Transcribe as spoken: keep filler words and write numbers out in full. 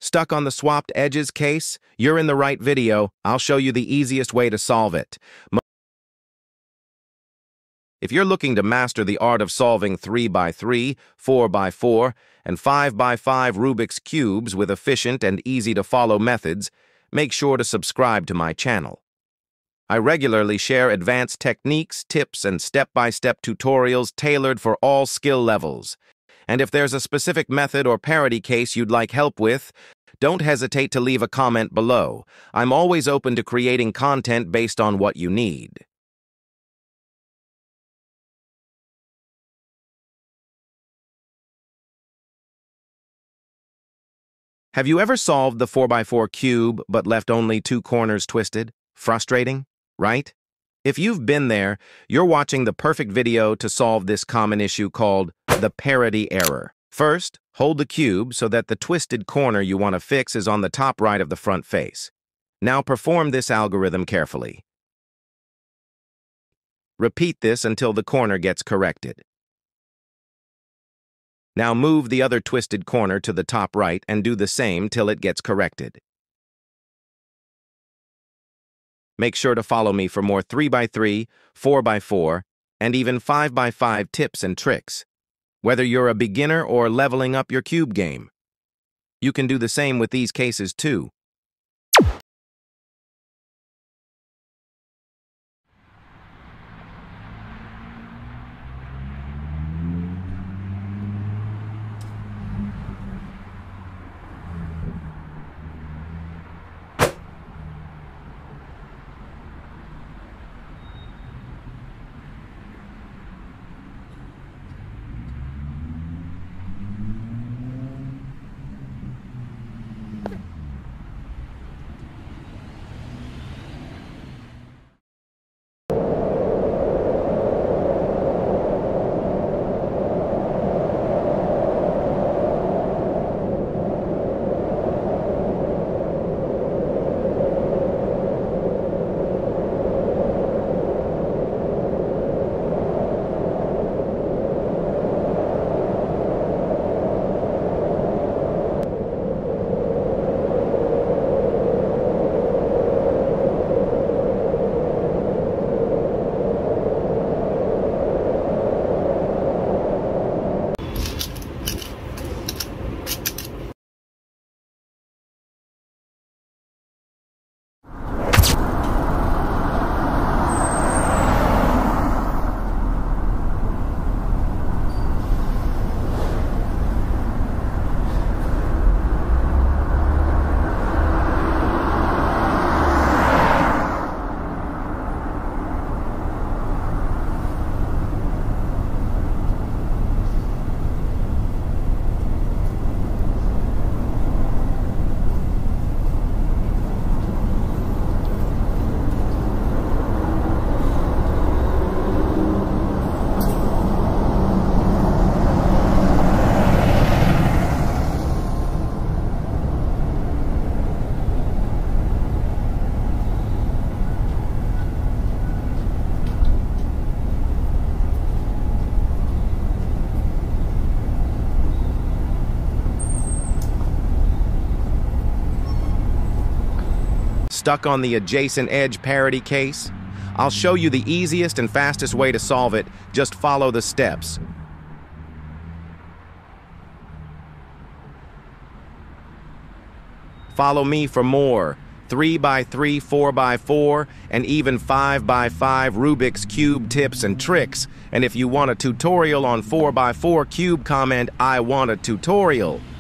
Stuck on the swapped edges case? You're in the right video. I'll show you the easiest way to solve it. Mo- If you're looking to master the art of solving three by three, four by four, and five by five Rubik's Cubes with efficient and easy-to-follow methods, make sure to subscribe to my channel. I regularly share advanced techniques, tips, and step-by-step tutorials tailored for all skill levels. And if there's a specific method or parity case you'd like help with, don't hesitate to leave a comment below. I'm always open to creating content based on what you need. Have you ever solved the four by four cube but left only two corners twisted? Frustrating, right? If you've been there, you're watching the perfect video to solve this common issue called the parity error. First, hold the cube so that the twisted corner you want to fix is on the top right of the front face. Now perform this algorithm carefully. Repeat this until the corner gets corrected. Now move the other twisted corner to the top right and do the same till it gets corrected. Make sure to follow me for more three by three, four by four, and even five by five tips and tricks. Whether you're a beginner or leveling up your cube game, you can do the same with these cases too. Stuck on the adjacent edge parity case? I'll show you the easiest and fastest way to solve it. Just follow the steps. Follow me for more three by three, four by four, and even five by five Rubik's Cube tips and tricks. And if you want a tutorial on four by four cube, comment, "I want a tutorial."